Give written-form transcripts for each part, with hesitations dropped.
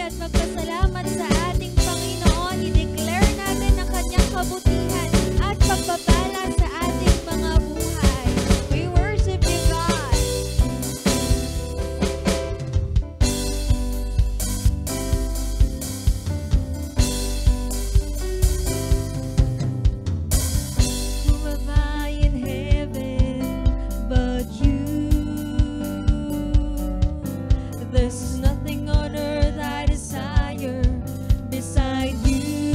at magpasalamat sa ating Panginoon. I-declare natin ang kanyang kabutihan at pagpapala sa ating mga buhay. We worship you, God. Who am I in heaven but you? There's nothing on earth I desire beside you.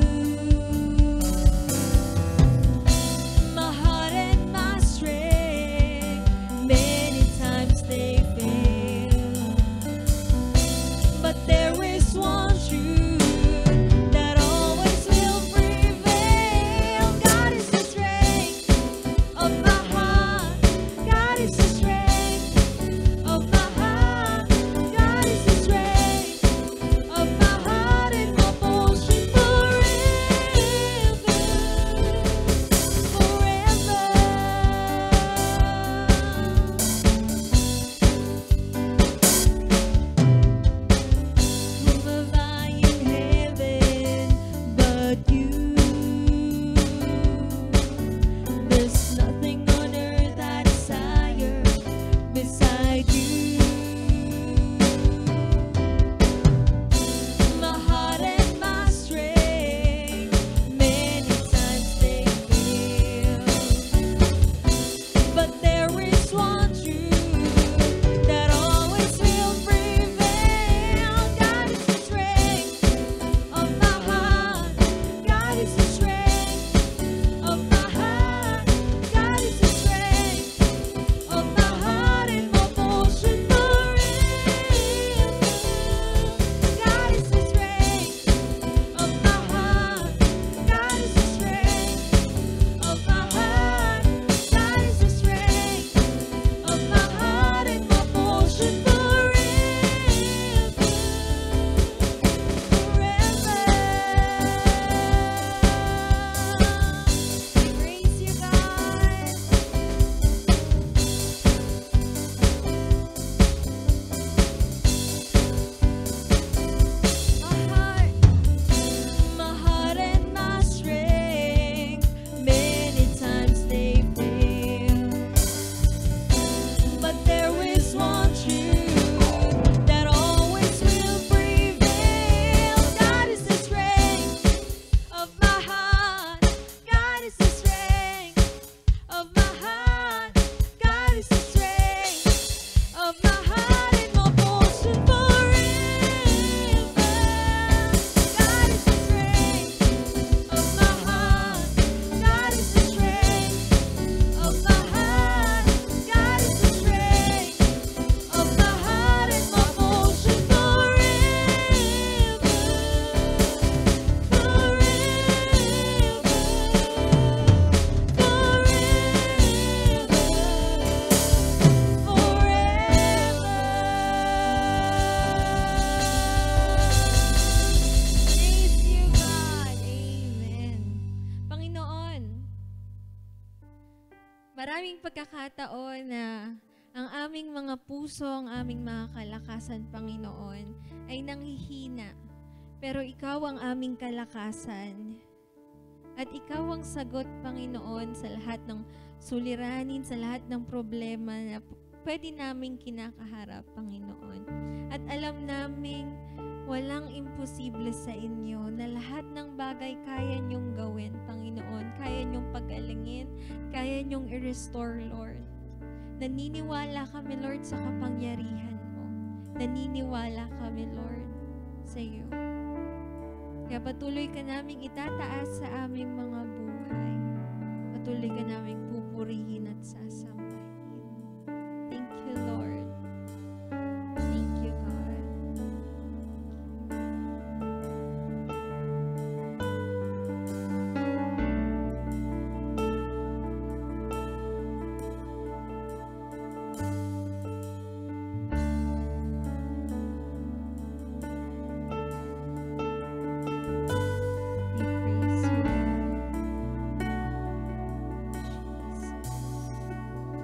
My heart and my strength, many times they fail, but there is one truth that always will prevail. God is the strength of my heart. God is the strength of my heart. God is the strength of my heart and my portion forever, forever. Who am I in heaven but you? There's nothing on earth I desire beside you. My heart and my strength, many times they fail, but there is one truth that always will prevail. God is the strength of my heart. God is the strength of my heart. God is the strength of my heart and my portion forever. God is the strength of my heart. God is the strength of my heart. God is the strength of my heart and my portion forever, forever. We praise you, God. My heart and my strength, many times they fail, but there is one truth that always will prevail. God is the strength of my heart. God is the strength of my heart. God is the strength of my heart and my portion forever. God is the strength of my heart. God is the strength of my heart. God is the strength of my heart and my portion forever, Praise you, God. Amen. Panginoon, maraming pagkakataon na ang aming mga puso, ang aming mga kalakasan, Panginoon, ay nanghihina. Pero Ikaw ang aming kalakasan. At Ikaw ang sagot, Panginoon, sa lahat ng suliranin, sa lahat ng problema na pwede naming kinakaharap, Panginoon. At alam naming walang imposible sa inyo, na lahat ng bagay kaya niyong gawin, Panginoon. Kaya niyong pagalingin, kaya niyong i-restore, Lord. Naniniwala kami, Lord, sa kapangyarihan mo. Naniniwala kami, Lord, sa iyo. Kaya patuloy ka naming itataas sa aming mga buhay. Patuloy ka naming pupurihin at sasambahin. Thank you, Lord. Thank you, God. We praise you, Jesus.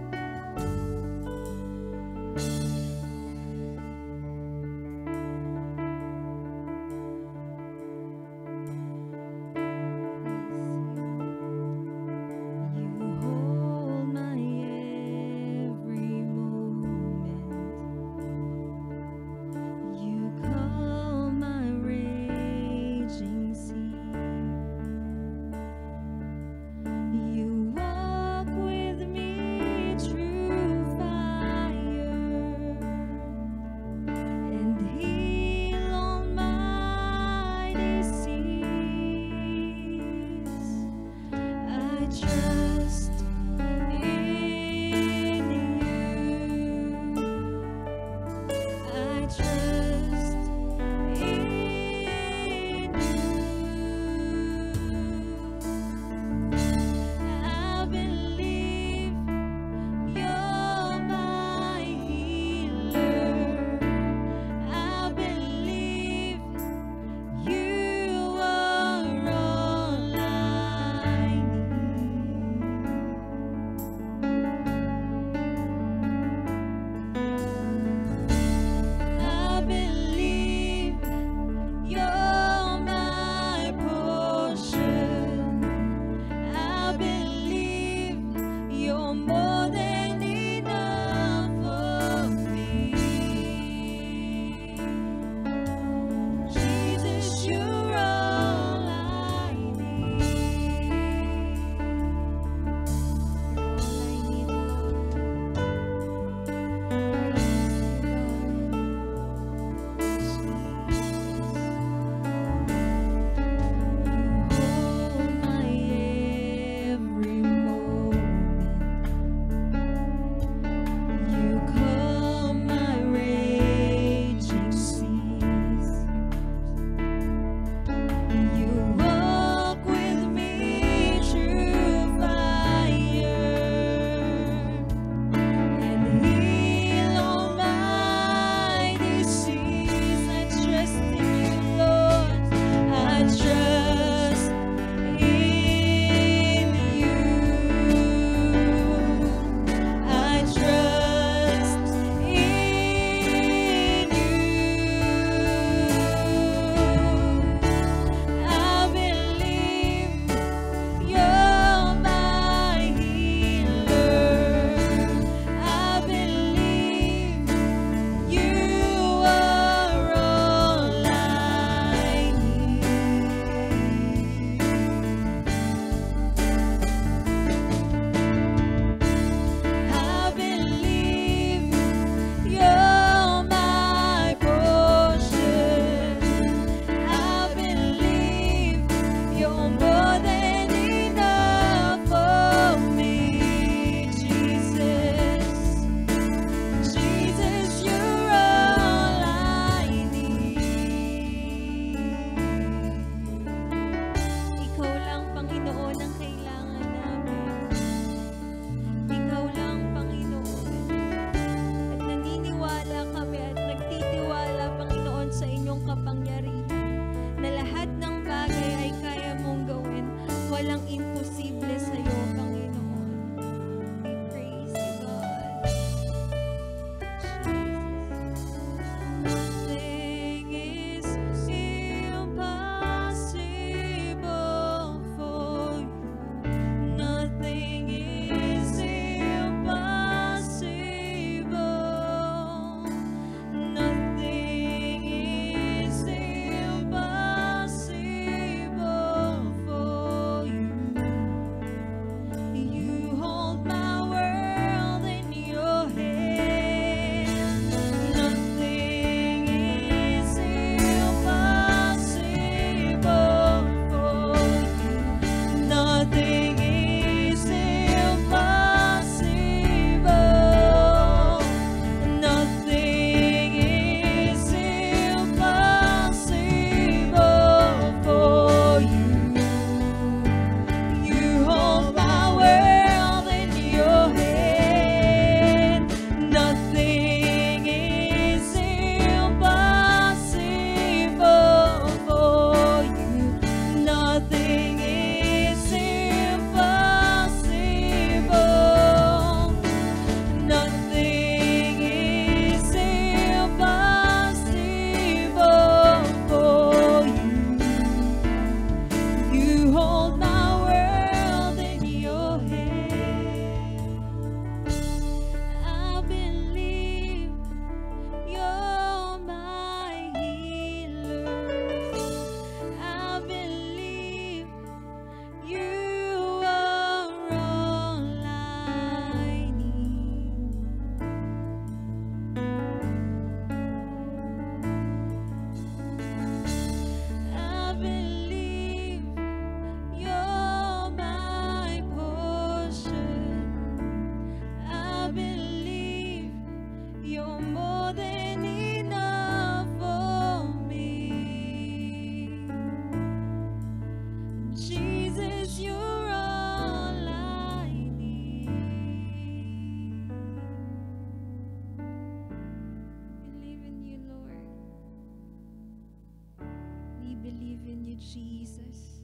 you, Jesus.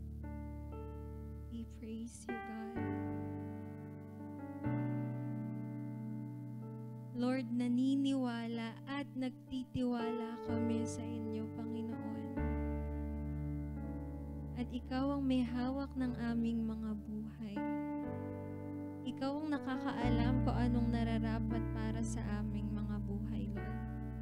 We praise you, God. Lord, naniniwala at nagtitiwala kami sa inyo, Panginoon. At ikaw ang may hawak ng aming mga buhay. Ikaw ang nakakaalam kung anong nararapat para sa aming mga buhay, Lord.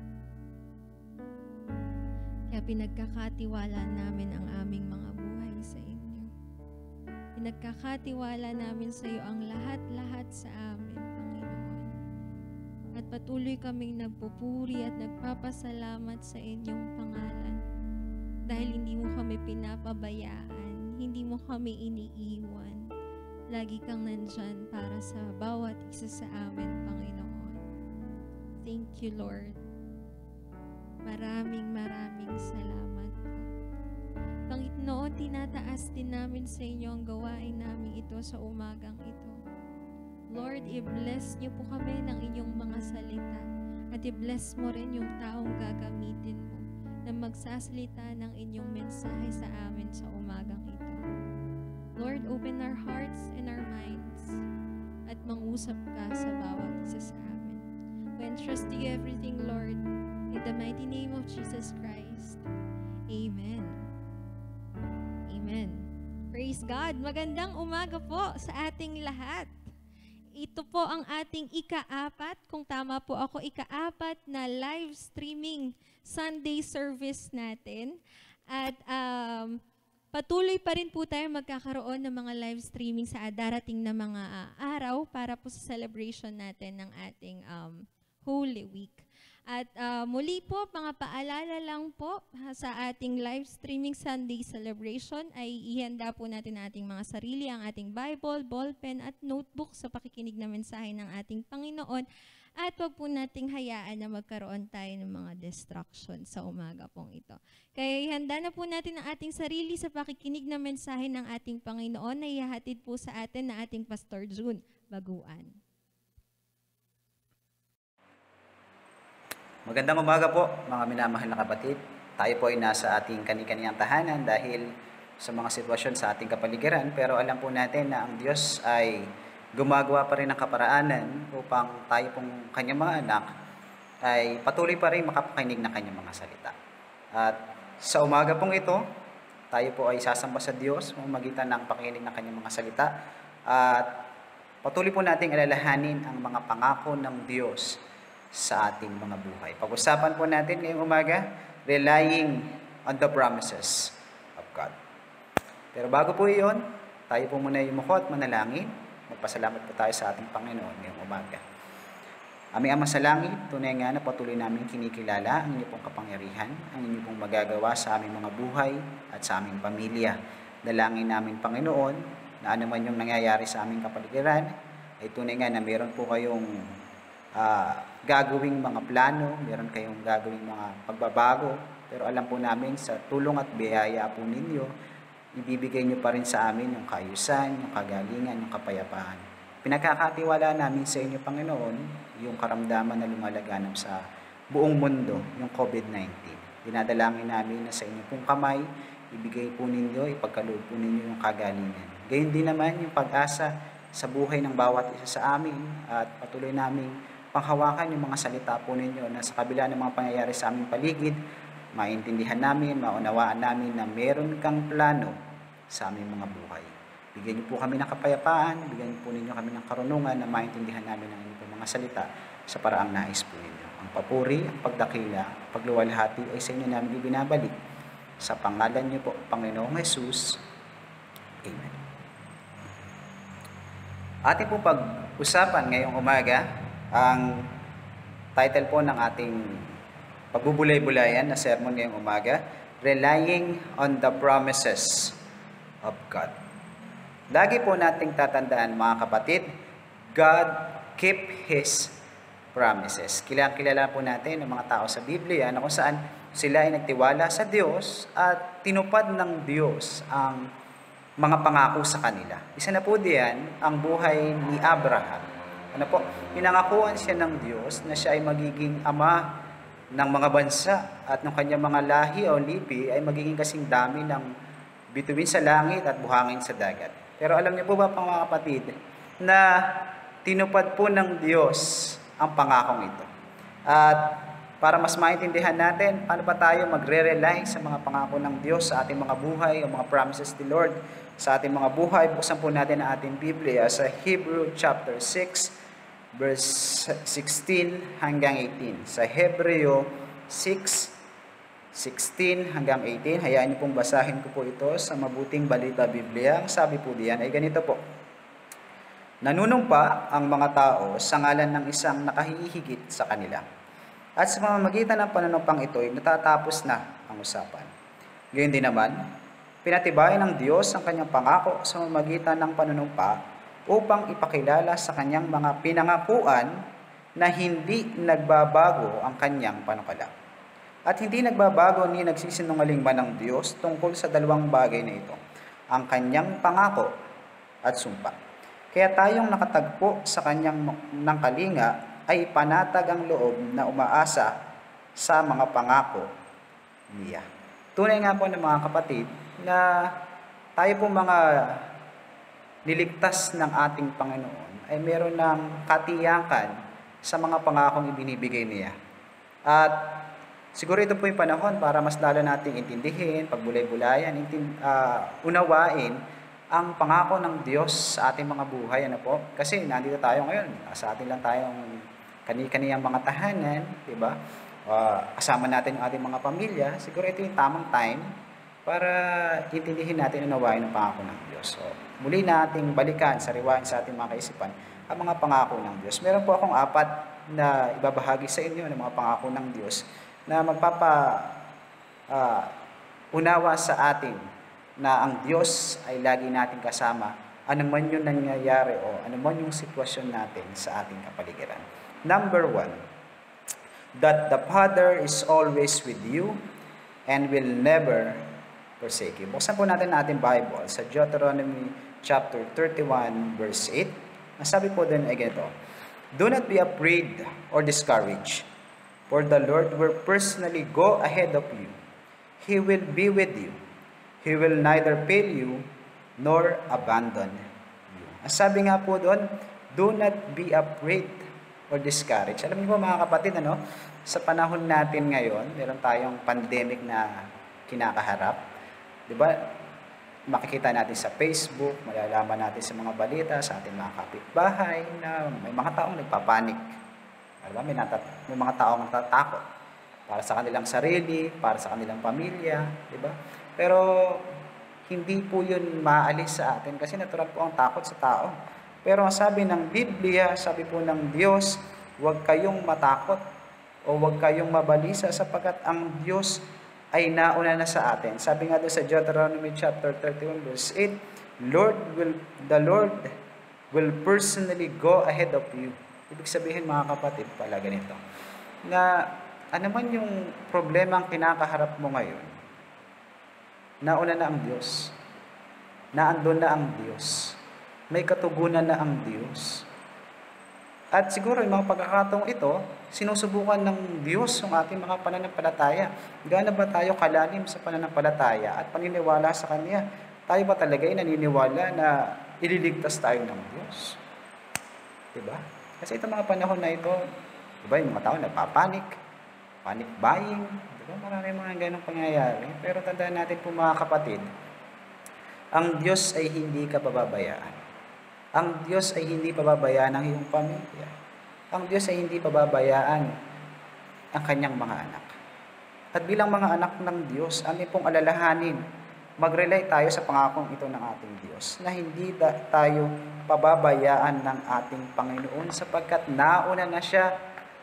Kaya pinagkakatiwala namin ang aming mga buhay sa inyo. Pinagkakatiwala namin sa iyo ang lahat-lahat sa amin, Panginoon. At patuloy kaming nagpupuri at nagpapasalamat sa inyong pangalan. Dahil hindi mo kami pinapabayaan, hindi mo kami iniiwan. Lagi kang nandyan para sa bawat isa sa amin, Panginoon. Thank you, Lord. Maraming salamat po. Panginoon, tinataas din namin sa inyo ang gawain namin ito sa umagang ito. Lord, i-bless niyo po kami ng inyong mga salita at i-bless mo rin yung taong gagamitin mo na magsasalita ng inyong mensahe sa amin sa umagang ito. Lord, open our hearts and our minds at mangusap ka sa bawat isa sa amin. We entrust to you everything, Lord, in the mighty name of Jesus Christ. Amen. Amen. Praise God. Magandang umaga po sa ating lahat. Ito po ang ating ika-4, kung tama po ako, ika-4 na live streaming Sunday service natin. At patuloy pa rin po tayo magkakaroon ng mga live streaming sa darating na mga araw para po sa celebration natin ng ating Holy Week. At muli po, mga paalala lang po sa ating live streaming Sunday celebration ay ihanda po natin ating mga sarili, ang ating Bible, ballpen at notebook sa pakikinig na mensahe ng ating Panginoon. At wag po nating hayaan na magkaroon tayo ng mga distraction sa umaga pong ito. Kaya ihanda na po natin ang ating sarili sa pakikinig na mensahe ng ating Panginoon na ihahatid po sa atin na ating Pastor June Baguan. Magandang umaga po, mga minamahal na kapatid. Tayo po ay nasa ating kani-kaniyang tahanan dahil sa mga sitwasyon sa ating kapaligiran. Pero alam po natin na ang Diyos ay gumagawa pa rin ng kaparaanan upang tayo pong kanyang mga anak ay patuloy pa rin makapakinig ng kanyang mga salita. At sa umaga pong ito, tayo po ay sasamba sa Diyos magitan ng pakikinig ng kanyang mga salita. At patuloy po nating alalahanin ang mga pangako ng Diyos sa ating mga buhay. Pag-usapan po natin ngayong umaga, relying on the promises of God. Pero bago po iyon, tayo po muna yumuko at manalangin. Magpasalamat po tayo sa ating Panginoon ngayong umaga. Aming Ama sa langit, tunay nga na patuloy namin kinikilala ang inyong pong kapangyarihan, ang inyong pong magagawa sa aming mga buhay at sa aming pamilya. Dalangin namin, Panginoon, na anuman yung nangyayari sa aming kapaligiran, ay tunay nga na meron po kayong gagawing mga plano, meron kayong gagawing mga pagbabago, pero alam po namin sa tulong at biyaya po ninyo, ibibigay nyo pa rin sa amin yung kaayusan, yung kagalingan, yung kapayapaan. Pinagkakatiwala namin sa inyo, Panginoon, yung karamdaman na lumalaganap sa buong mundo, yung COVID-19. Dinadalangin namin na sa inyo pong kamay, ibigay po ninyo, ipagkaloob po ninyo yung kagalingan. Gayon din naman yung pag-asa sa buhay ng bawat isa sa amin at patuloy namin panghawakan yung mga salita po ninyo na sa kabila ng mga pangyayari sa aming paligid, maintindihan namin, maunawaan namin na meron kang plano sa aming mga buhay. Bigyan niyo po kami ng kapayapaan, bigyan niyo po ninyo kami ng karunungan na maintindihan namin ang inyong mga salita sa paraang nais po ninyo. Ang papuri, ang pagdakila, ang pagluwalhati ay sa inyo namin ibinabalik. Sa pangalan niyo po, Panginoong Jesus. Amen. Ating po pag-usapan ngayong umaga, ang title po ng ating pagbubulay-bulayan na sermon ngayong umaga, Relying on the Promises of God. Lagi po nating tatandaan, mga kapatid, God keep His promises. Kilala po natin ang mga tao sa Biblia na kung saan sila ay nagtiwala sa Diyos at tinupad ng Diyos ang mga pangako sa kanila. Isa na po diyan ang buhay ni Abraham. Pinangakuan siya ng Diyos na siya ay magiging ama ng mga bansa at ng kanyang mga lahi o lipi ay magiging kasing dami ng bituin sa langit at buhangin sa dagat. Pero alam niyo po ba, mga kapatid, na tinupad po ng Diyos ang pangakong ito. At para mas maintindihan natin, paano ba tayo magre-rely sa mga pangako ng Diyos sa ating mga buhay, o mga promises ni Lord sa ating mga buhay, buksan po natin ang ating Biblia sa Hebrew chapter 6, verse 16 hanggang 18. Sa Hebreo 6:16 hanggang 18, hayaan niyo pong basahin ko po ito sa Mabuting Balita Biblia. Ang sabi po diyan ay ganito po: Nanunumpa ang mga tao sa ngalan ng isang nakahihigit sa kanila. At sa pamamagitan ng panunumpang ito ay natatapos na ang usapan. Gayon din naman, pinatibayan ng Diyos ang kanyang pangako sa pamamagitan ng panunumpa upang ipakilala sa kanyang mga pinangakuan na hindi nagbabago ang kanyang panukala. At hindi nagbabago ni nagsisinungaling man ang Diyos tungkol sa dalawang bagay na ito, ang kanyang pangako at sumpa. Kaya tayong nakatagpo sa kanyang ng kalinga ay panatag ang loob na umaasa sa mga pangako niya. Tunay nga po ng mga kapatid na tayo po mga niligtas ng ating Panginoon ay meron ng katiyakan sa mga pangakong ibinibigay niya. At siguro ito po yung panahon para mas lalo nating intindihin, pagbulay-bulayan, unawain ang pangako ng Diyos sa ating mga buhay. Ano po? Kasi nandito tayo ngayon, sa atin lang tayong kani-kaniyang mga tahanan, di ba? Kasama natin ang ating mga pamilya. Siguro ito yung tamang time para intindihin natin, unawain ang pangako ng Diyos. So, muli nating balikan, sariwain sa ating mga kaisipan ang mga pangako ng Diyos. Meron po akong 4 na ibabahagi sa inyo ng mga pangako ng Diyos na unawa sa atin na ang Diyos ay lagi nating kasama, ano man yung nangyayari o ano man yung sitwasyon natin sa ating kapaligiran. Number 1, that the Father is always with you and will never forsake you. Buksan po natin ang ating Bible sa Deuteronomy chapter 31, verse 8. Ang sabi po din ay ganito: Do not be afraid or discouraged, for the Lord will personally go ahead of you. He will be with you. He will neither fail you nor abandon you. Ang sabi nga po doon, do not be afraid or discouraged. Alam niyo po mga kapatid, sa panahon natin ngayon, meron tayong pandemic na kinakaharap. Diba? Makikita natin sa Facebook, malalaman natin sa mga balita, sa ating mga kapitbahay na may mga taong nagpapanik. Diba? May mga taong natatakot para sa kanilang sarili, para sa kanilang pamilya, diba? Pero hindi po yun maalis sa atin kasi natural po ang takot sa tao. Pero ang sabi ng Biblia, sabi po ng Diyos, huwag kayong matakot o huwag kayong mabalisa sapagkat ang Diyos ay nauna na sa atin. Sabi nga doon sa Deuteronomy chapter 31 verse 8, the Lord will personally go ahead of you. Ibig sabihin mga kapatid pala ganito, na ano man yung problema ang kinakaharap mo ngayon, nauna na ang Diyos. Naandun na ang Diyos. May katugunan na ang Diyos. At siguro yung mga pagkakataong ito, sinusubukan ng Diyos ang ating mga pananampalataya. Gaano ba tayo kalalim sa pananampalataya at paniniwala sa Kanya? Tayo ba talaga ay naniniwala na ililigtas tayo ng Diyos? Diba? Kasi itong mga panahon na ito, diba, yung mga tao nagpapanik, panic buying, diba? Marami mga ganong pangyayari. Pero tandaan natin po mga kapatid, ang Diyos ay hindi ka pababayaan. Ang Diyos ay hindi pababayaan ang iyong pamilya. Ang Diyos ay hindi pababayaan ang kanyang mga anak. At bilang mga anak ng Diyos, amin pong alalahanin, mag-rely tayo sa pangakong ito ng ating Diyos, na hindi tayo pababayaan ng ating Panginoon sapagkat nauna na siya.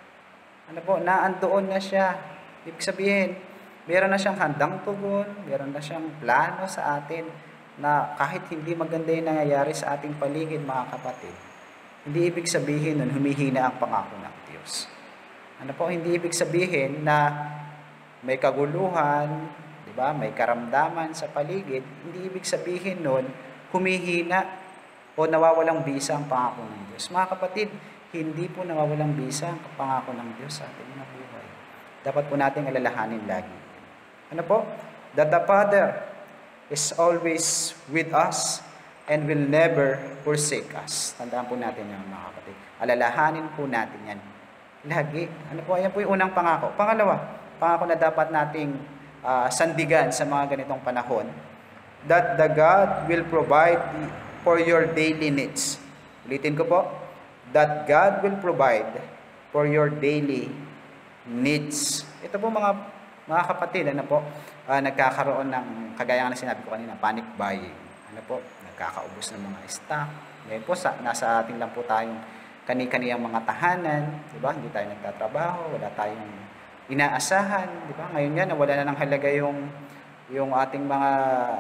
Naandoon na siya. Ibig sabihin, meron na siyang handang tugon, meron na siyang plano sa atin, na kahit hindi maganda yung nangyayari sa ating paligid, mga kapatid, hindi ibig sabihin nun humihina ang pangako ng Diyos. Hindi ibig sabihin na may kaguluhan, di ba? May karamdaman sa paligid, hindi ibig sabihin nun humihina o nawawalang bisa ang pangako ng Diyos. Mga kapatid, hindi po nawawalang bisa ang pangako ng Diyos sa ating mga buhay. Dapat po nating alalahanin lagi. Ano po? That the Father is always with us and will never forsake us. Tandaan po natin yan, mga kapatid. Alalahanin po natin yan. Lagi. Ano po? Yan po yung unang pangako. Pangalawa, pangako na dapat nating sandigan sa mga ganitong panahon. That the God will provide for your daily needs. Ulitin ko po. That God will provide for your daily needs. Ito po mga kapatid, ano po, nagkakaroon ng, kagaya ng sinabi ko kanina, panic buying. Ano po, nagkakaubos ng mga stock. Ngayon po, nasa ating lang po tayong kani-kaniyang mga tahanan, di ba? Hindi tayo nagtatrabaho, wala tayong inaasahan, di ba? Ngayon yan, nawala na ng halaga yung ating mga,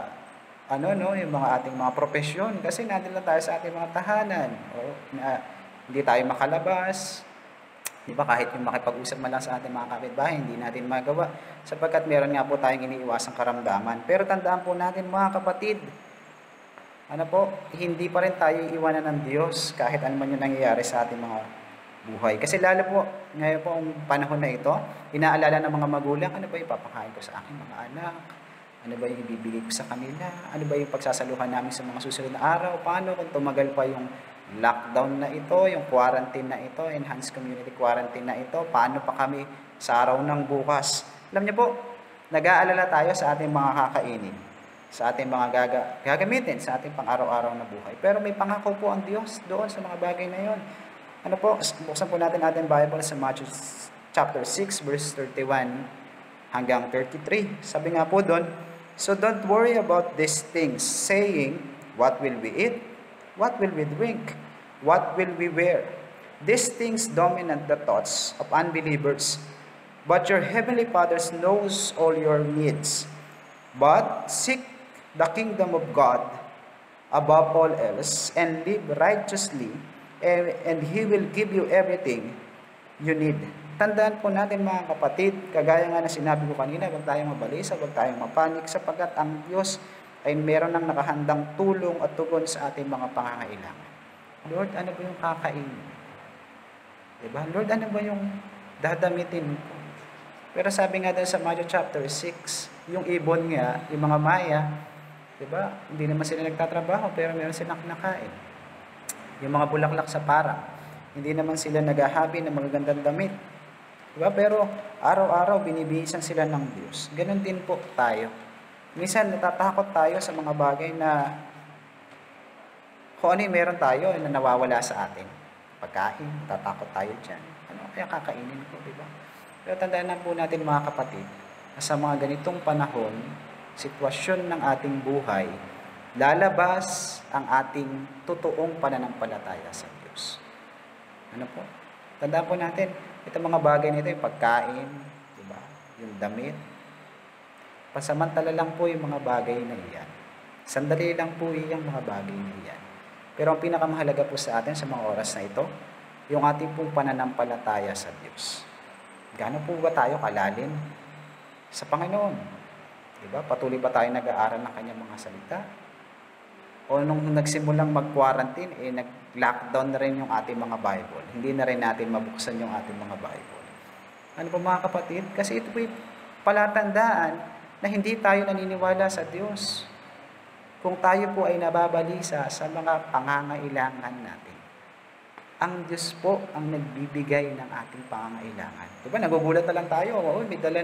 yung mga ating mga profesyon, kasi nandun lang tayo sa ating mga tahanan. Hindi tayo makalabas, di ba? Kahit yung makipag-usap man lang sa ating mga kapitbahay, hindi natin magawa, sapagkat meron nga po tayong iniiwasang karamdaman. Pero tandaan po natin, mga kapatid, ano po, hindi pa rin tayo iiwanan ng Diyos kahit ano man yung nangyayari sa ating mga buhay. Kasi lalo po, ngayon po ang panahon na ito, inaalala ng mga magulang, ano ba yung papakain ko sa aking mga anak? Ano ba yung ibibigay ko sa kanila? Ano ba yung pagsasaluhan namin sa mga susunod na araw? Paano kung tumagal pa yung lockdown na ito, yung quarantine na ito, enhanced community quarantine na ito? Paano pa kami sa araw ng bukas? Alam niyo po, nag-aalala tayo sa ating mga kakainin, sa ating mga gagamitin, sa ating pang-araw-araw na buhay. Pero may pangako po ang Diyos doon sa mga bagay na yon. Ano po, buksan po natin ating Bible sa Matthew chapter 6, verse 31 hanggang 33. Sabi nga po doon, so don't worry about these things, saying, what will we eat? What will we drink? What will we wear? These things dominate the thoughts of unbelievers. But your heavenly Father knows all your needs. But seek the kingdom of God above all else and live righteously, and He will give you everything you need. Tandaan po natin, mga kapatid, kagaya nga na sinabi ko kanina, huwag tayong mabalisa, huwag tayong mapanik, sapagkat ang Diyos ay meron ng nakahandang tulong at tugon sa ating mga pangangailangan. Lord, ano ba yung kakainin? Diba? Lord, ano ba yung dadamitin ko? Pero sabi nga din sa Matthew chapter 6, yung ibon nga, yung mga maya, diba? Hindi naman sila nagtatrabaho, pero meron silang nakain. Yung mga bulaklak sa parang, hindi naman sila naghahabi ng magagandang damit. Diba? Pero araw-araw binibihisan sila ng Diyos. Ganon din po tayo. Minsan natatakot tayo sa mga bagay na kung ano yung meron tayo na nawawala sa atin. Pagkain, tatakot tayo dyan. Ano kaya kakainin ko, diba? Pero tandaan na po natin, mga kapatid, na sa mga ganitong panahon, sitwasyon ng ating buhay, lalabas ang ating totoong pananampalataya sa Diyos. Ano po? Tandaan po natin, itong mga bagay nito, yung pagkain, diba? Yung damit. Pasamantala lang po yung mga bagay na iyan. Sandali lang po yung mga bagay na iyan. Pero ang pinakamahalaga po sa atin sa mga oras na ito, yung ating pong pananampalataya sa Diyos. Gaano po ba tayo kalalim sa Panginoon? Diba? Patuloy ba tayo nag-aaral ng kanyang mga salita? O nung nagsimulang mag-quarantine, nag-lockdown na rin yung ating mga Bible. Hindi na rin natin mabuksan yung ating mga Bible. Ano po, mga kapatid? Kasi ito po yung palatandaan na hindi tayo naniniwala sa Diyos. Kung tayo po ay nababalisa sa mga pangangailangan natin. Ang Diyos po ang nagbibigay ng ating pangangailangan. Diba, nagugulat na lang tayo, may dala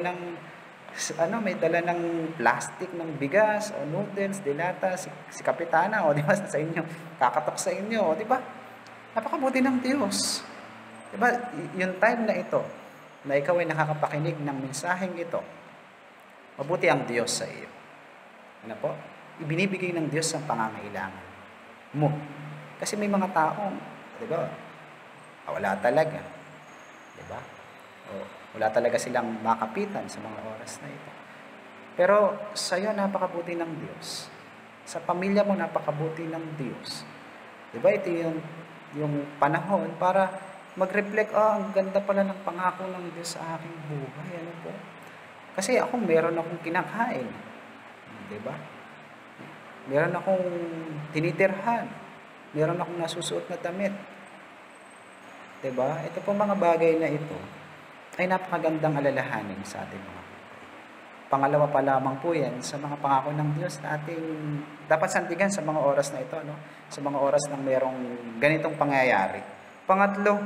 ng plastic ng bigas, o noodles, dilata, si Kapitana, o diba, sa inyo, kakatok sa inyo, o diba? Napakabuti ng Diyos. Diba, yung time na ito, na ikaw ay nakakapakinig ng mensaheng ito, mabuti ang Diyos sa iyo. Ano po? Ibinibigay ng Diyos ang pangangailangan mo. Kasi may mga taong, diba, wala talaga. Diba? O, wala talaga silang makapitan sa mga oras na ito. Pero sa iyo, napakabuti ng Diyos. Sa pamilya mo, napakabuti ng Diyos. Diba? Ito yung panahon para mag-reflect, ang ganda pala ng pangako ng Diyos sa aking buhay. Ano po? Kasi ako, meron akong kinakain. Diba? Meron akong tinitirhan. Meron akong nasusuot na damit. Diba? Ito po mga bagay na ito ay napakagandang alalahanin sa ating mga buhay. Pangalawa pa lamang po yan sa mga pangako ng Diyos na ating dapat sandigan sa mga oras na ito, no? Sa mga oras na mayroong ganitong pangyayari. Pangatlo,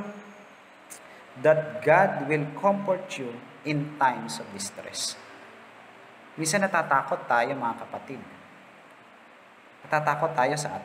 that God will comfort you in times of distress. Minsan natatakot tayo mga kapatid. Natatakot tayo sa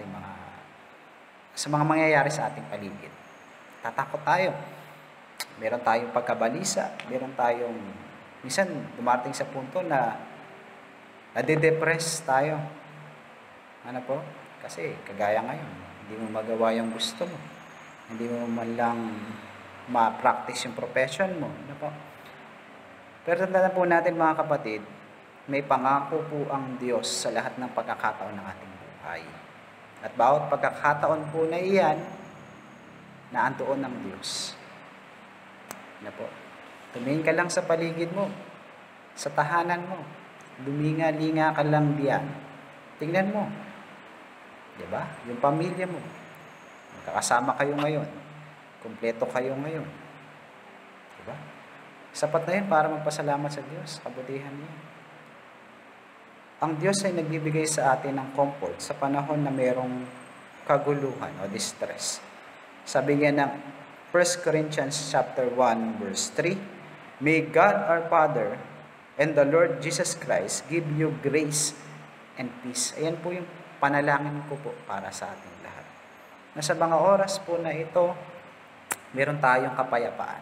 mga mangyayari sa ating paligid. Natatakot tayo. Meron tayong pagkabalisa, minsan dumarating sa punto na nade-depress tayo. Ano po? Kasi kagaya ngayon, hindi mo magawa yung gusto mo. Hindi mo man lang ma-practice yung profession mo. Ano po? Pero tandaan po natin mga kapatid, may pangako po ang Diyos sa lahat ng pagkakataon ng ating buhay. At bawat pagkakataon po na iyan, naandoon ng Diyos. Ano po? Tumingin ka lang sa paligid mo, sa tahanan mo. Luminga-linga ka lang diyan. Tingnan mo. Diba? Yung pamilya mo. Magkakasama kayo ngayon. Kumpleto kayo ngayon. Diba? Sapat na yun para magpasalamat sa Diyos. Kabutihan niya. Ang Diyos ay nagbibigay sa atin ng comfort sa panahon na mayroong kaguluhan o distress. Sabi niya ng 1 Corinthians chapter 1 verse 3, May God our Father and the Lord Jesus Christ give you grace and peace. Ayan po yung panalangin ko po para sa ating lahat. Na sa mga oras po na ito, meron tayong kapayapaan.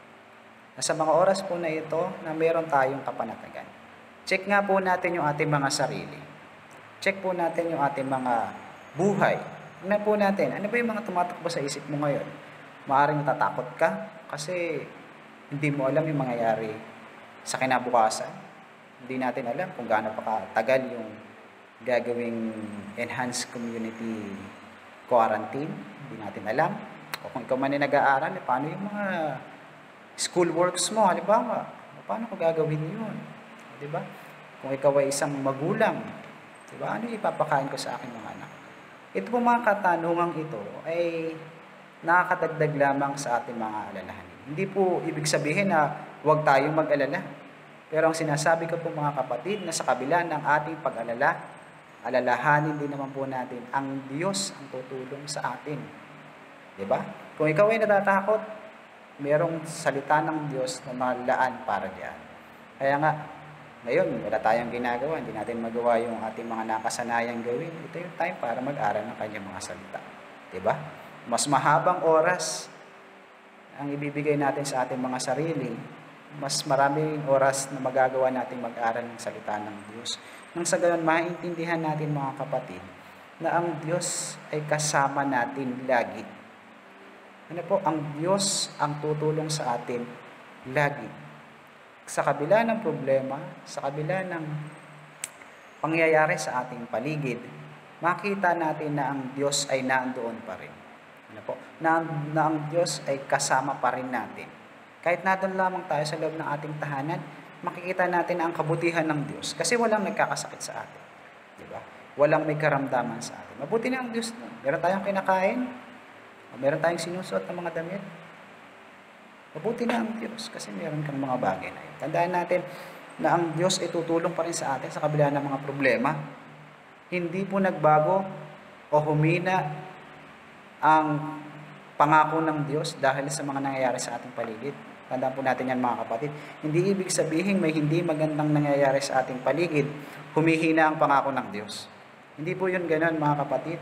Na sa mga oras po na ito, na meron tayong kapanatagan. Check nga po natin yung ating mga sarili. Check po natin yung ating mga buhay. Tingnan po natin, ano ba yung mga tumatakbo sa isip mo ngayon? Maaaring natatakot ka kasi hindi mo alam yung mangyayari sa kinabukasan. Hindi natin alam kung gaano pa katagal yung gagawing enhanced community quarantine. Hindi natin alam. O kung ikaw man ay nag-aaral, paano yung mga school works mo? Halimbawa, paano ko gagawin yun? Diba? Kung ikaw ay isang magulang, diba? Ano ipapakain ko sa aking mga anak? Ito po mga katanungang ito ay nakakadagdag lamang sa ating mga alalahanin. Hindi po ibig sabihin na huwag tayong mag-alala. Pero ang sinasabi ko po mga kapatid na sa kabila ng ating pag-alala, alalahanin din naman po natin ang Diyos ang tutulong sa atin. Diba? Kung ikaw ay natatakot, mayroong salita ng Diyos na malaan para diyan. Kaya nga, ngayon, wala tayong ginagawa, hindi natin magawa yung ating mga nakasanayang gawin. Ito yung time para mag-aral ng kanyang mga salita. Diba? Mas mahabang oras ang ibibigay natin sa ating mga sarili, mas maraming oras na magagawa natin mag-aral ng salita ng Diyos. Nang sa gayon, maintindihan natin mga kapatid, na ang Diyos ay kasama natin lagi. Ano po? Ang Diyos ang tutulong sa atin lagi. Sa kabila ng problema, sa kabila ng pangyayari sa ating paligid, makita natin na ang Diyos ay nandoon pa rin. Ano po? Na ang Diyos ay kasama pa rin natin. Kahit natin lamang tayo sa loob ng ating tahanan, makikita natin ang kabutihan ng Diyos. Kasi walang nagkakasakit sa atin. Diba? Walang may karamdaman sa atin. Mabuti na ang Diyos. No? Meron tayong kinakain. Meron tayong sinusuot ng mga damit. Mabuti na ang Diyos kasi meron kang mga bagay na yun. Tandaan natin na ang Diyos ay tutulong pa rin sa atin sa kabila ng mga problema. Hindi po nagbago o humina ang pangako ng Diyos dahil sa mga nangyayari sa ating paligid. Tandaan po natin yan mga kapatid. Hindi ibig sabihin may hindi magandang nangyayari sa ating paligid, humihina ang pangako ng Diyos. Hindi po yun ganoon mga kapatid.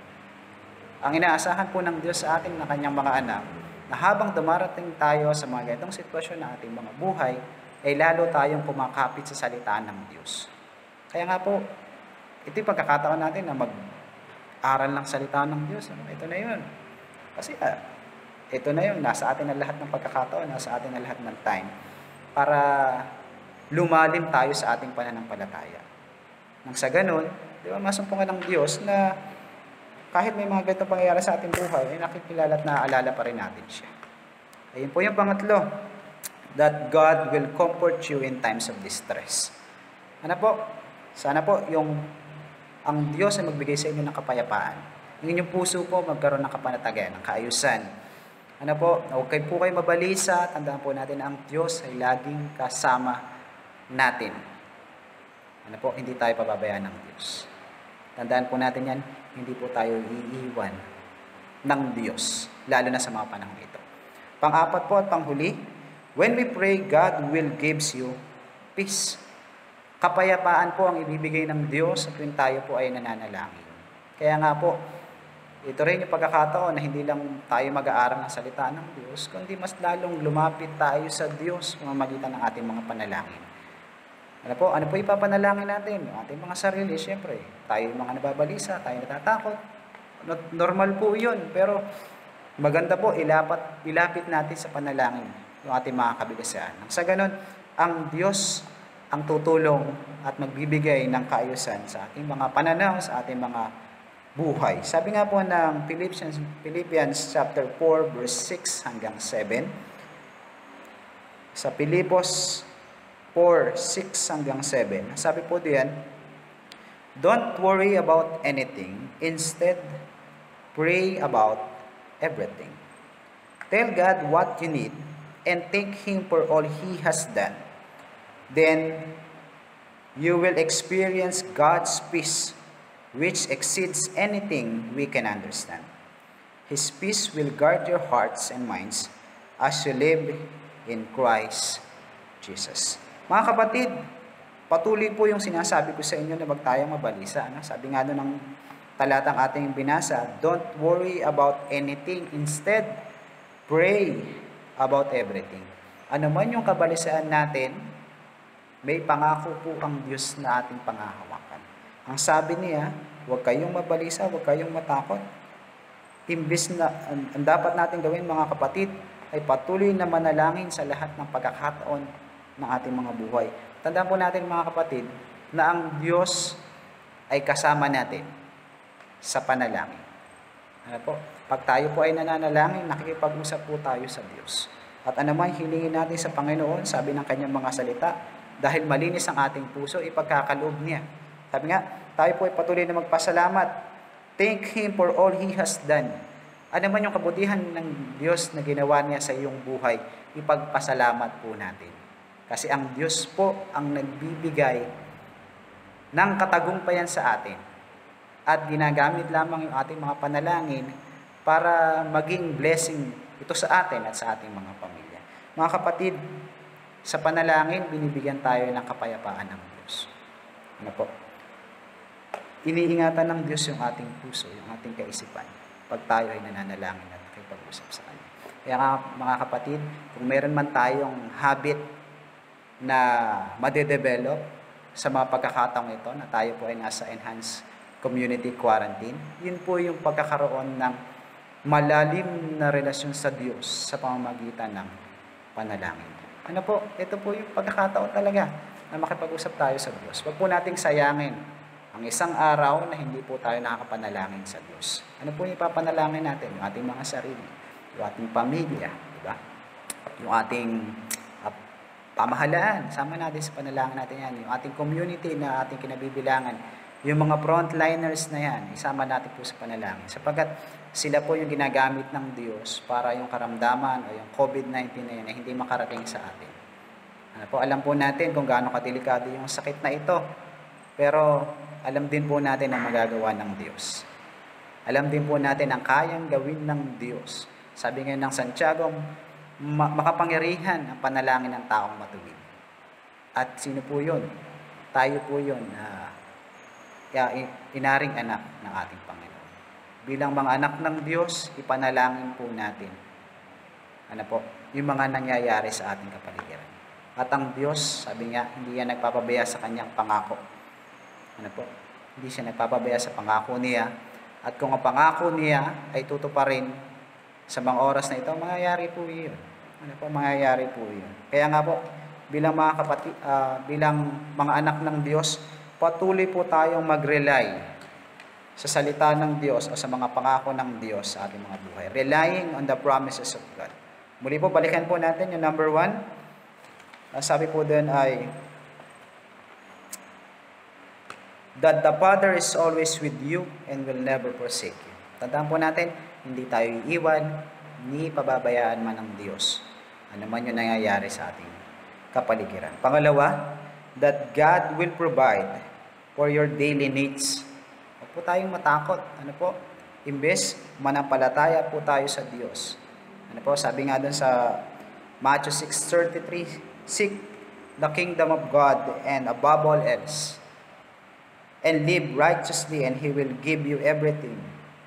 Ang inaasahan po ng Diyos sa atin na kanyang mga anak, na habang dumarating tayo sa mga ganitong sitwasyon ng ating mga buhay, ay lalo tayong kumakapit sa salita ng Diyos. Kaya nga po, ito yung pagkakataon natin na mag-aral ng salita ng Diyos. Ito na yun. Kasi ito na yun, nasa atin ang lahat ng pagkakataon, nasa atin ang lahat ng time para lumalim tayo sa ating pananampalataya. Nang sa ganun, di ba, masumpungan ng Diyos na kahit may mga ganitong pangyayari sa ating buhay, ay nakikilala at naaalala pa rin natin siya. Ayun po yung pangatlo, that God will comfort you in times of distress. Ano po? Sana po ang Diyos ay magbigay sa inyo ng kapayapaan. Yung inyong puso po magkaroon ng kapanatagan, ng kaayusan. Ano po, okay po kayo mabalisa, tandaan po natin na ang Diyos ay laging kasama natin. Ano po, hindi tayo pababayaan ng Diyos. Tandaan po natin yan, hindi po tayo iiwan ng Diyos, lalo na sa mga panahon ito. Pang-apat po at panghuli, when we pray, God will gives you peace. Kapayapaan po ang ibibigay ng Diyos at tuwing tayo po ay nananalangin. Kaya nga po, ito rin yung pagkakataon na hindi lang tayo mag-aaral ng salita ng Diyos, kundi mas lalong lumapit tayo sa Diyos kung mamagitan ng ating mga panalangin. Ano po ipapanalangin natin? Yung ating mga sarili, siyempre. Tayo yung mga nababalisa, tayo natatakot. Normal po yun, pero maganda po, ilapit natin sa panalangin yung ating mga kabigasan. Sa ganun, ang Diyos ang tutulong at magbibigay ng kaayusan sa ating mga pananaw, sa ating mga buhay. Sabi nga po ng Philippians chapter 4 verse 6 hanggang 7. Sa Pilipos 4:6 hanggang 7. Sabi po diyan, don't worry about anything, instead pray about everything. Tell God what you need and thank Him for all He has done. Then you will experience God's peace, which exceeds anything we can understand. His peace will guard your hearts and minds as you live in Christ Jesus. Mga kapatid, patuloy po yung sinasabi ko sa inyo na wag tayong mabalisa. Sabi nga doon ng talatang ating binasa, don't worry about anything, instead, pray about everything. Ano man yung kabalisaan natin, may pangako po ang Diyos na ating pangahawakan. Ang sabi niya, huwag kayong mabalisa, huwag kayong matakot. Imbis na, ang dapat natin gawin mga kapatid, ay patuloy na manalangin sa lahat ng pagkakataon ng ating mga buhay. Tandaan po natin mga kapatid, na ang Diyos ay kasama natin sa panalangin. Ano po? Pag tayo po ay nananalangin, nakikipag-usap po tayo sa Diyos. At anumang hilingin natin sa Panginoon, sabi ng kanyang mga salita, dahil malinis ang ating puso, ipagkakaloob niya. Sabi nga, tayo po ay patuloy na magpasalamat. Thank Him for all He has done. Ano man yung kabutihan ng Diyos na ginawa niya sa iyong buhay, ipagpasalamat po natin. Kasi ang Diyos po ang nagbibigay ng katagumpayan sa atin. At ginagamit lamang yung ating mga panalangin para maging blessing ito sa atin at sa ating mga pamilya. Mga kapatid, sa panalangin, binibigyan tayo ng kapayapaan ng Diyos. Ano po? Iniingatan ng Diyos yung ating puso, yung ating kaisipan, pag tayo ay nananalangin at nakipag-usap sa Kanya. Kaya nga, mga kapatid, kung meron man tayong habit na madedevelop sa mga pagkakataong ito, na tayo po ay nasa enhanced community quarantine, yun po yung pagkakaroon ng malalim na relasyon sa Diyos sa pamamagitan ng panalangin. Ano po? Ito po yung pagkakataon talaga na makipag-usap tayo sa Diyos. Huwag po nating sayangin ang isang araw na hindi po tayo nakakapanalangin sa Diyos. Ano po yung ipapanalangin natin? Yung ating mga sarili, yung ating pamilya, diba? Yung ating pamahalaan, sama natin sa panalangin natin yan. Yung ating community na ating kinabibilangan, yung mga frontliners na yan, isama natin po sa panalangin. Sapagkat sila po yung ginagamit ng Diyos para yung karamdaman o yung COVID-19 na yun ay hindi makarating sa atin. Ano po, alam po natin kung gaano kadelikado yung sakit na ito. Pero alam din po natin ang magagawa ng Diyos. Alam din po natin ang kayang gawin ng Diyos. Sabi nga ng Santiago, makapangyarihan ang panalangin ng taong matuwid. At sino po yun? Tayo po yun, inaring anak ng ating Panginoon. Bilang mga anak ng Diyos, ipanalangin po natin. Ano po? Yung mga nangyayari sa ating kapaligiran. At ang Diyos, sabi nga, hindi yan nagpapabaya sa kanyang pangako. Ano po? Hindi siya nagpapabaya sa pangako niya. At kung ang pangako niya ay tutuparin sa mga oras na ito, mangyayari po yun. Ano po? Mangyayari po yun. Kaya nga po, bilang mga kapatid, bilang mga anak ng Diyos, patuloy po tayong mag-rely sa salita ng Diyos o sa mga pangako ng Diyos sa ating mga buhay. Relying on the promises of God. Muli po, balikan po natin yung number 1. Sabi po doon ay, that the Father is always with you and will never forsake you. Tandaan po natin, hindi tayo iiwan, Ni pababayaan man ng Diyos. Ano man yung nangyayari sa ating kapaligiran. Pangalawa, that God will provide for your daily needs. Huwag po tayong matakot. Ano po? Imbes, manampalataya po tayo sa Diyos. Ano po? Sabi nga dun sa Matthew 6:33, seek the kingdom of God and above all else, and live righteously, and He will give you everything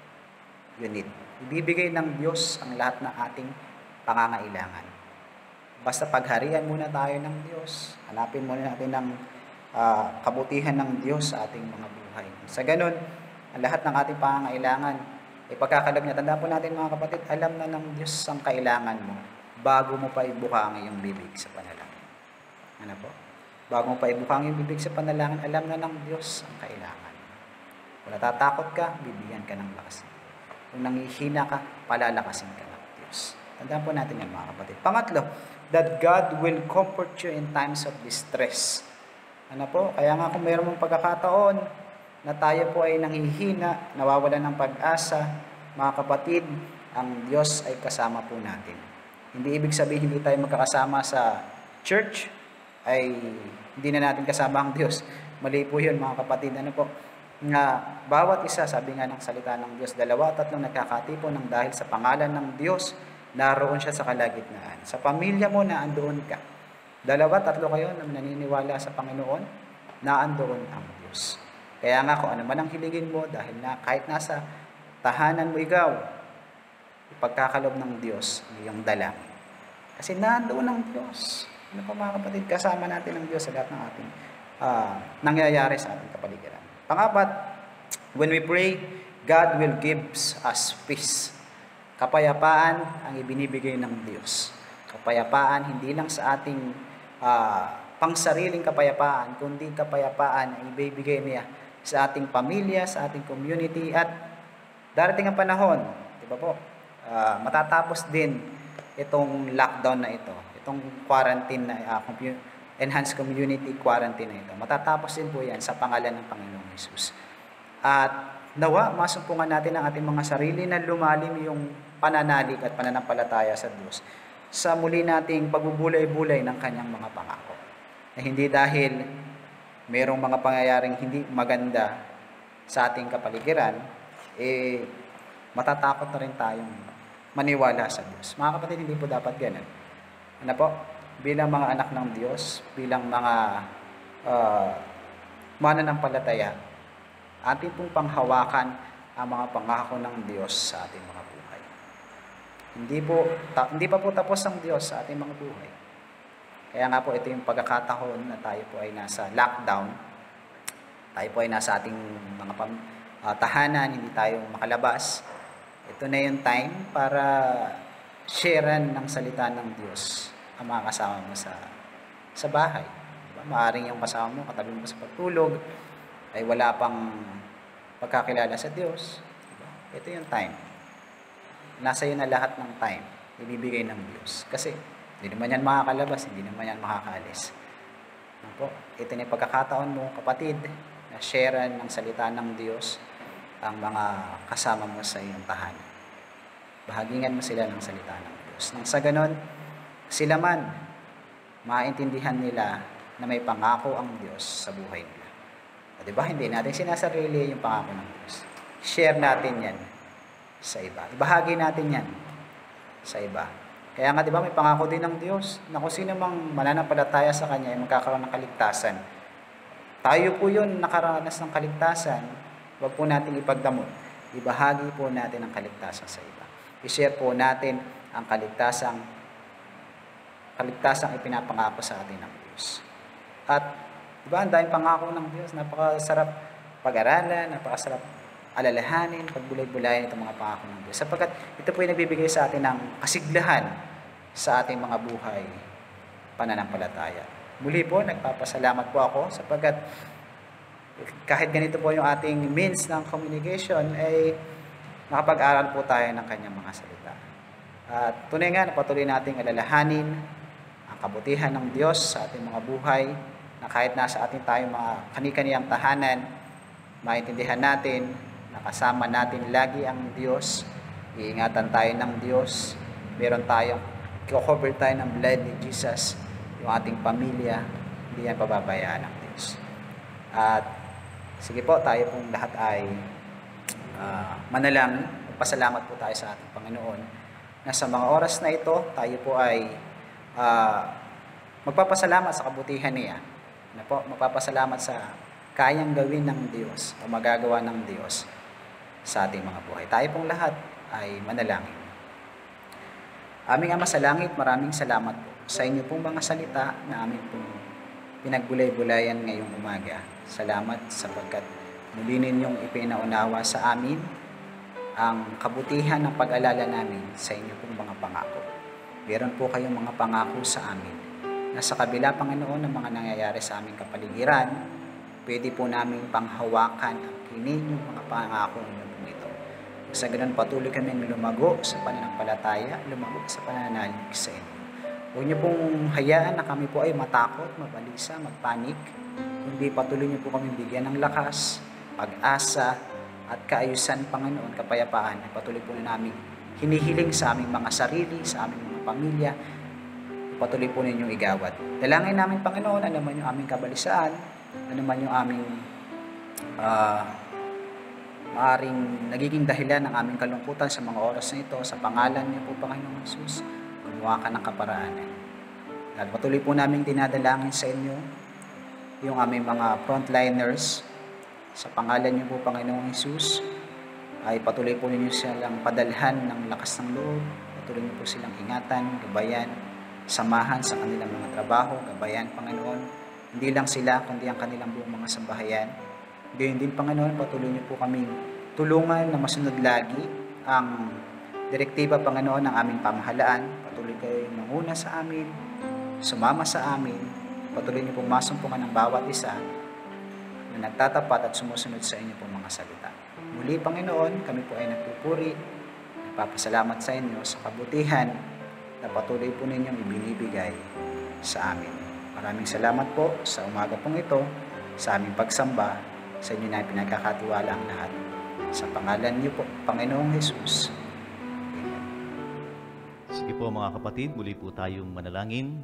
you need. Ibibigay ng Diyos ang lahat ng ating pangangailangan. Basta pagharian muna tayo ng Diyos. Hanapin muna natin ng kabutihan ng Diyos sa ating mga buhay. Sa ganun, ang lahat ng ating pangangailangan, ipagkakalog niya. Tandaan po natin mga kapatid, alam na ng Diyos ang kailangan mo bago mo pa ibuka ang iyong bibig sa panalangin. Ano po? Bago mo pa ibuka ang iyong bibig sa panalangin, alam na ng Diyos ang kailangan. Kung natatakot ka, bibigyan ka ng lakas. Kung nangihina ka, palalakasin ka ng Diyos. Tandaan po natin yan mga kapatid. Pangatlo, that God will comfort you in times of distress. Ano po? Kaya nga kung mayroon mong pagkakataon na tayo po ay nanghihina, nawawalan ng pag-asa, mga kapatid, ang Diyos ay kasama po natin. Hindi ibig sabihin hindi tayo magkakasama sa church, ay hindi na natin kasama ang Diyos. Mali po yun mga kapatid. Ano po? Nga bawat isa, sabi nga ng salita ng Diyos, 2 o 3 nagkakatipon ng dahil sa pangalan ng Diyos, naroon siya sa kalagitnaan. Sa pamilya mo, naandoon ka. 2 o 3 kayo na naniniwala sa Panginoon, naandoon ang Diyos. Kaya nga kung ano man ang hilingin mo, dahil na kahit nasa tahanan mo ikaw, ipagkakalob ng Diyos ang iyong dalangin. Kasi naandoon ang Diyos. Ano pa mga kapatid, kasama natin ang Diyos sa lahat ng ating nangyayari sa ating kapaligiran. Pangapat, when we pray, God will give us peace. Kapayapaan ang ibinibigay ng Diyos. Kapayapaan hindi lang sa ating pangsariling kapayapaan, kundi kapayapaan ang ibibigay niya sa ating pamilya, sa ating community, at darating ang panahon, di ba po, matatapos din itong lockdown na ito, itong quarantine na enhanced community quarantine na ito. Matatapos din po yan sa pangalan ng Panginoong Hesus. At nawa, masumpungan natin ang ating mga sarili na lumalim yung pananalig at pananampalataya sa Diyos sa muli nating pagbubulay-bulay ng kanyang mga pangako. Na hindi dahil mayroong mga pangyayaring hindi maganda sa ating kapaligiran, matatakot na rin tayong maniwala sa Diyos. Mga kapatid, hindi po dapat ganun. Ano po? Bilang mga anak ng Diyos, bilang mga mananampalataya, ating pong panghawakan ang mga pangako ng Diyos sa ating mga buhay. Hindi pa po tapos ang Diyos sa ating mga buhay. Kaya nga po ito yung pagkakataon na tayo po ay nasa lockdown. Tayo po ay nasa ating mga tahanan, hindi tayo makalabas. Ito na yung time para sharean ng salita ng Diyos ang mga kasama mo sa bahay. Diba? Maaring yung kasama mo, katabi mo sa pagtulog, ay wala pang pagkakilala sa Diyos. Diba? Ito yung time. Nasa iyo na lahat ng time, ibibigay ng Diyos. Kasi, hindi naman yan makakalabas, hindi naman yan makakaalis. Ano po? Ito na yung pagkakataon mo, kapatid, na sharean ng salita ng Diyos ang mga kasama mo sa iyong tahanan. Bahagingan mo sila ng salita ng Diyos. Nang sa ganon, sila man, maintindihan nila na may pangako ang Diyos sa buhay nila. O, diba? Hindi natin sinasarili yung pangako ng Diyos. Share natin yan sa iba. Ibahagi natin yan sa iba. Kaya nga, diba, may pangako din ng Diyos na kung sino mang mananampalataya sa Kanya ay magkakaroon ng kaligtasan. Tayo po yun nakaranas ng kaligtasan, huwag po natin ipagdamot. Ibahagi po natin ang kaligtasan sa iba. I-share po natin ang kaligtasang ipinapangako sa atin ng Diyos. At, diba, ang daming pangako ng Diyos, napakasarap pag-aralan, napakasarap alalahanin, pagbulay-bulayan itong mga pangako ng Diyos. Sapagkat ito po yung nagbibigay sa atin ng kasiglahan sa ating mga buhay pananampalataya. Muli po, nagpapasalamat po ako sapagkat kahit ganito po yung ating means ng communication, ay nakapag-aral po tayo ng kanyang mga salita. At tunay nga, patuloy nating alalahanin ang kabutihan ng Diyos sa ating mga buhay, na kahit nasa ating tayo mga kani-kaniyang tahanan, maintindihan natin, nakasama natin lagi ang Diyos, iingatan tayo ng Diyos. Meron tayong, cover tayo ng blood ni Jesus, yung ating pamilya, hindi yan pababayaan ng Diyos. At sige po, tayo pong lahat ay manalangin. Pasalamat po tayo sa ating Panginoon na sa mga oras na ito, tayo po ay magpapasalamat sa kabutihan niya. Na po, magpapasalamat sa kayang gawin ng Diyos o magagawa ng Diyos sa ating mga buhay. Tayo pong lahat ay manalangin. Aming Ama sa langit, maraming salamat po sa inyo pong mga salita na aming pong pinagbulay-bulayan ngayong umaga. Salamat sapagkat muli ninyong ipinaunawa sa amin ang kabutihan ng pag-alala namin sa inyo pong mga pangako. Meron po kayong mga pangako sa amin na sa kabila, Panginoon, ng mga nangyayari sa aming kapaligiran, pwede po namin panghawakan ang kininyong mga pangako ninyo po ito. Sa ganun, patuloy kaming lumago sa pananampalataya, lumago sa pananalig sa inyo. Huwag niyo pong hayaan na kami po ay matakot, mabalisa, magpanik, kundi patuloy niyo po kami bigyan ng lakas, pag-asa, at kaayusan, Panginoon, kapayapaan. Patuloy po namin hinihiling sa aming mga sarili, sa aming mga pamilya, patuloy po ninyong igawad. Dalangin namin, Panginoon, ano man yung aming kabalisaan, ano man yung aming maaring nagiging dahilan ng aming kalungkutan sa mga oras na ito, sa pangalan niyo po, Panginoon Jesus, gumawa ka ng kaparaanan. At patuloy po namin dinadalangin sa inyo yung aming mga frontliners, sa pangalan niyo po, Panginoon Jesus, ay patuloy po ninyo silang padalhan ng lakas ng loob, patuloy niyo po silang ingatan, gabayan, samahan sa kanilang mga trabaho, gabayan, Panginoon. Hindi lang sila, kundi ang kanilang buong mga sambahayan. Gayon din, Panginoon, patuloy niyo po kaming tulungan na masunod lagi ang direktiba, Panginoon, ng aming pamahalaan. Patuloy kayo manguna sa amin, sumama sa amin, patuloy niyo po masumpungan ng bawat isa na nagtatapat at sumusunod sa inyo pong mga salita. Muli, Panginoon, kami po ay nagpupuri, nagpapasalamat sa inyo sa kabutihan na patuloy po ninyong ibinibigay sa amin. Maraming salamat po sa umaga pong ito, sa aming pagsamba, sa inyo na pinagkakatiwala ang lahat. Sa pangalan niyo po, Panginoong Jesus. Amen. Sige po mga kapatid, muli po tayong manalangin.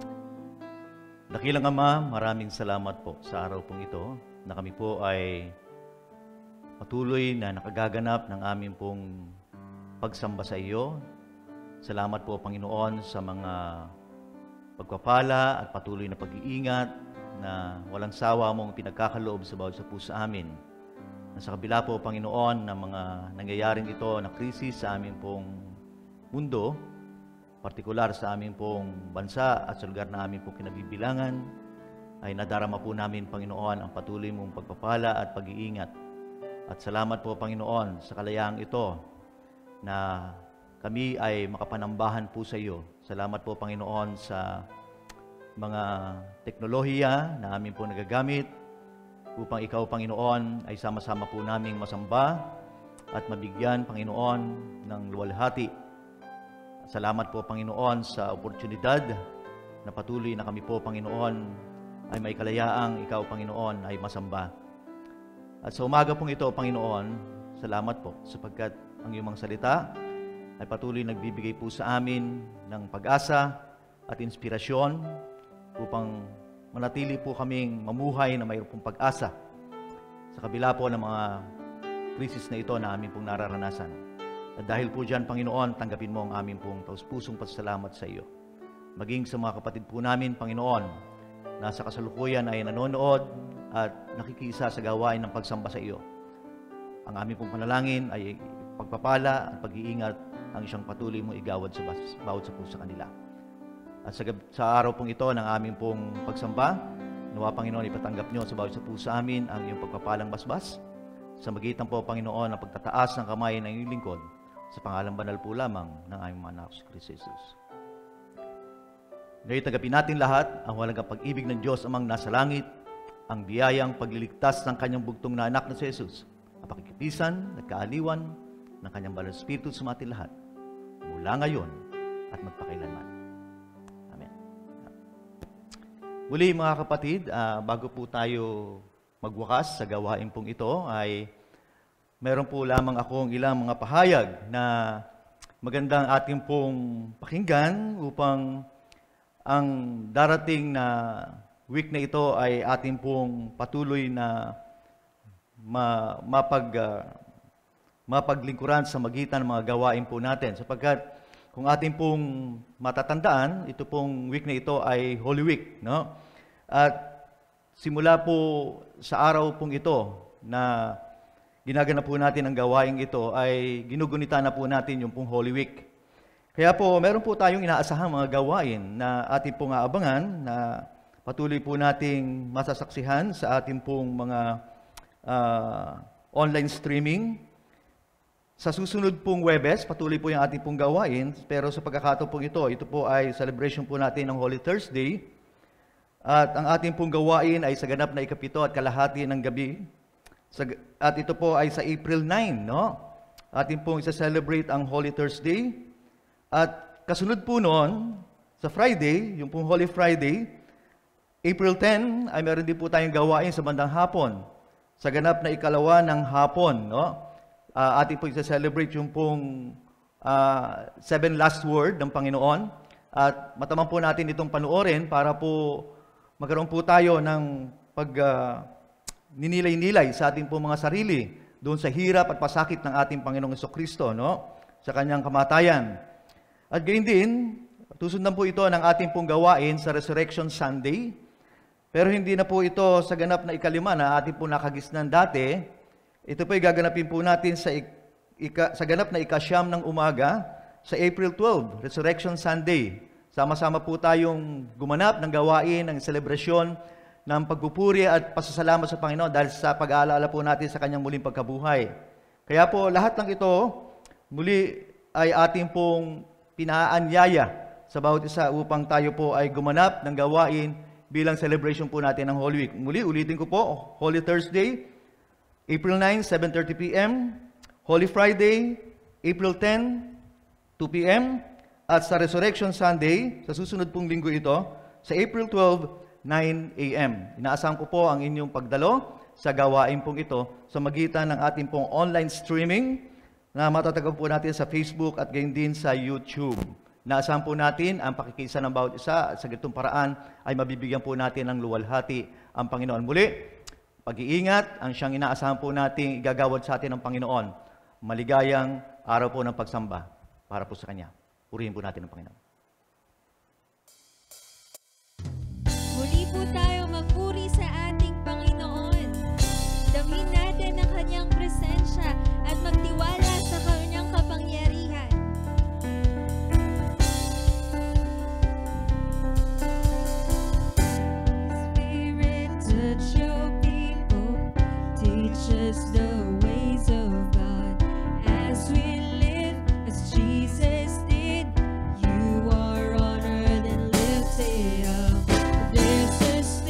Dakilang Ama, maraming salamat po sa araw pong ito na kami po ay patuloy na nakagaganap ng aming pong pagsamba sa iyo. Salamat po, Panginoon, sa mga pagpapala at patuloy na pag-iingat na walang sawa mong pinagkakaloob sa bawat puso sa amin. Na sa kabila po, Panginoon, ng mga nangyayaring ito na krisis sa aming pong mundo, partikular sa aming pong bansa at sa lugar na aming pong kinabibilangan, ay nadarama po namin, Panginoon, ang patuloy mong pagpapala at pag-iingat. At salamat po, Panginoon, sa kalayaang ito na kami ay makapanambahan po sa iyo. Salamat po, Panginoon, sa mga teknolohiya na amin po nagagamit upang ikaw, Panginoon, ay sama-sama po naming masamba at mabigyan, Panginoon, ng luwalhati. Salamat po, Panginoon, sa oportunidad na patuloy na kami po, Panginoon, ay may kalayaang ikaw, Panginoon, ay masamba. At sa umaga pong ito, Panginoon, salamat po sapagkat ang iyong mga salita ay patuloy nagbibigay po sa amin ng pag-asa at inspirasyon upang manatili po kaming mamuhay na mayroon pong pag-asa sa kabila po ng mga krisis na ito na amin pong nararanasan. At dahil po dyan, Panginoon, tanggapin mo ang aming pong taus-pusong pasasalamat sa iyo. Maging sa mga kapatid po namin, Panginoon, na sa kasalukuyan ay nanonood at nakikisa sa gawain ng pagsamba sa iyo. Ang aming pong panalangin ay pagpapala at pag-iingat ang isang patuloy mong igawad sa bawat sa puso kanila. At sa araw pong ito ng aming pong pagsamba, nawa, Panginoon, ipatanggap niyo sa bawat sa puso amin ang iyong pagpapalang basbas. Sa magitan po, Panginoon, ang pagtataas ng kamay ng iyong lingkod, sa pangalang banal po lamang ng aming mga anak si Kristo Jesus. Ngayon, tanggapin natin lahat ang walang pag-ibig ng Diyos amang nasa langit, ang biyayang pagliligtas ng kanyang bugtong na anak na si Jesus, ang pakikipisan at kaaliwan ng kanyang banal na Espiritu sa atin lahat, mula ngayon at magpakailanman. Amen. Muli mga kapatid, bago po tayo magwakas sa gawain pong ito, ay meron po lamang akong ilang mga pahayag na magandang ating pong pakinggan upang ang darating na week na ito ay ating pong patuloy na mapaglingkuran sa magitan ng mga gawain po natin. Sapagkat kung ating pong matatandaan, ito pong week na ito ay Holy Week, no? At simula po sa araw pong ito na ginaganap po natin ang gawain ito, ay ginugunita na po natin yung pong Holy Week. Kaya po, meron po tayong inaasahang mga gawain na ating pong aabangan, na patuloy po nating masasaksihan sa ating pong mga online streaming. Sa susunod pong Webes, patuloy po yung ating pong gawain, pero sa pagkakataon pong ito po ay celebration po natin ng Holy Thursday. At ang ating pong gawain ay sa ganap na 7 at kalahati ng gabi. At ito po ay sa April 9, no? Ating pong isa-celebrate ang Holy Thursday. At kasunod po noon, sa Friday, yung pong Holy Friday, April 10, ay meron din po tayong gawain sa bandang hapon. Sa ganap na 2 ng hapon, no? Ating po isa-celebrate yung pong 7 last word ng Panginoon. At matamang po natin itong panoorin para po magkaroon po tayo ng ninilay-nilay sa ating pong mga sarili doon sa hirap at pasakit ng ating Panginoong Jesucristo, no? Sa kanyang kamatayan. At gayon din, susundan po ito ng ating pong gawain sa Resurrection Sunday. Pero hindi na po ito sa ganap na 5 na ating po nakagisnan dati. Ito po ay gaganapin po natin sa ganap na 9 ng umaga sa April 12, Resurrection Sunday. Sama-sama po tayong gumanap ng gawain, ng selebrasyon, ng pagpupuri at pasasalamat sa Panginoon dahil sa pag-aalala po natin sa kanyang muling pagkabuhay. Kaya po lahat ng ito, muli ay ating pong pinaanyaya sa bawat isa upang tayo po ay gumanap ng gawain bilang celebration po natin ng Holy Week. Muli, ulitin ko po, Holy Thursday, April 9, 7:30 p.m. Holy Friday, April 10, 2 p.m. At sa Resurrection Sunday, sa susunod pong linggo ito, sa April 12, 9 a.m. Inaasahan ko po ang inyong pagdalo sa gawain pong ito sa magitan ng ating pong online streaming na matatagpuan po natin sa Facebook at gayon din sa YouTube. Inaasahan po natin ang pakikisa ng bawat isa at sa ganitong paraan ay mabibigyan po natin ng luwalhati ang Panginoon. Muli, pag-iingat ang siyang inaasahan po nating igagawad sa atin ng Panginoon. Maligayang araw po ng pagsamba para po sa Kanya. Purihin po natin ang Panginoon. Muli po tayo magpuri sa ating Panginoon. Damhin natin ang Kanyang presensya at magtiwala sa Kanyang kapangyarihan. Spirit, touch your people, teach us the ways of God. As we live, as Jesus did, you are honored and lifted up. There's a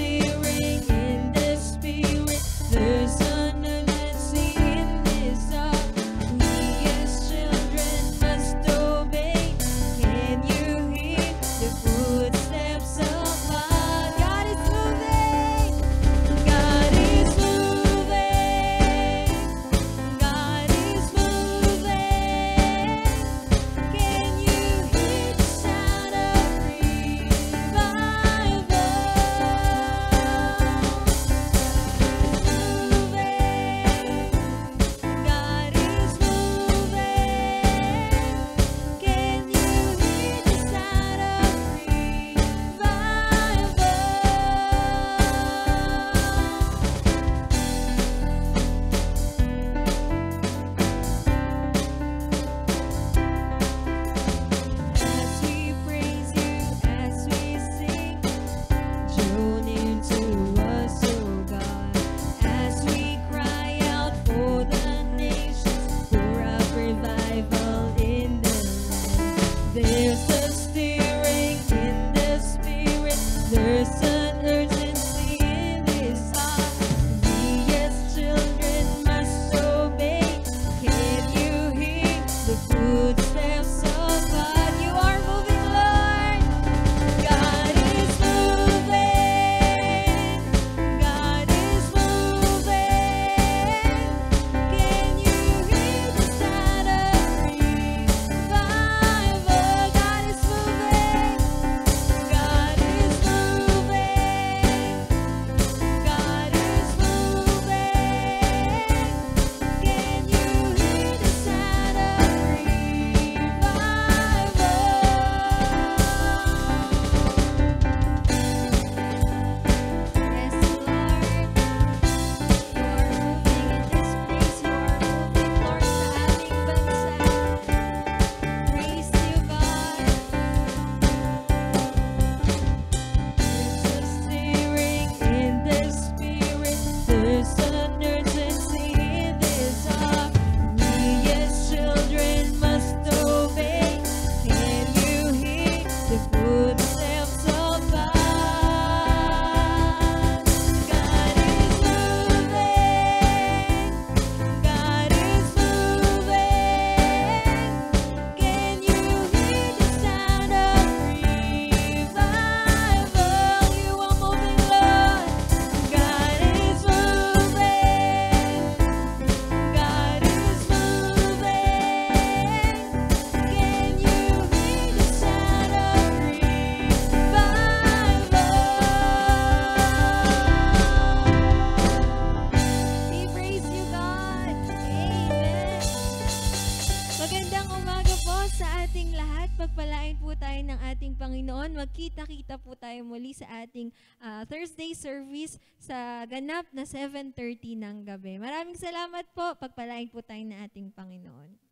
ng ating Panginoon. Magkita-kita po tayo muli sa ating Thursday service sa ganap na 7:30 ng gabi. Maraming salamat po. Pagpalain po tayo ng ating Panginoon.